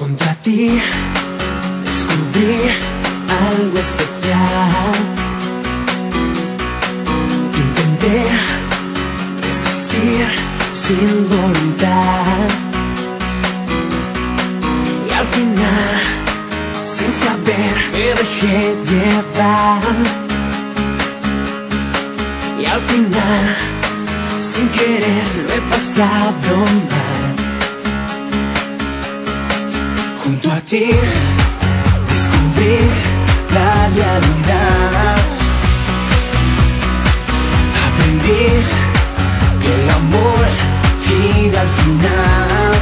Junto a ti descubrí algo especial. Intenté resistir sin voluntad y al final, sin saber, me dejé llevar. Y al final, sin querer, lo he pasado mal. Junto a ti descubrí la realidad. Aprendí que el amor gira al final.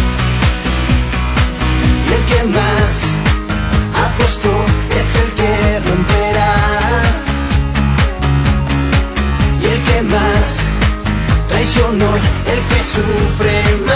Y el que más apostó es el que romperá. Y el que más traicionó, el que sufre más.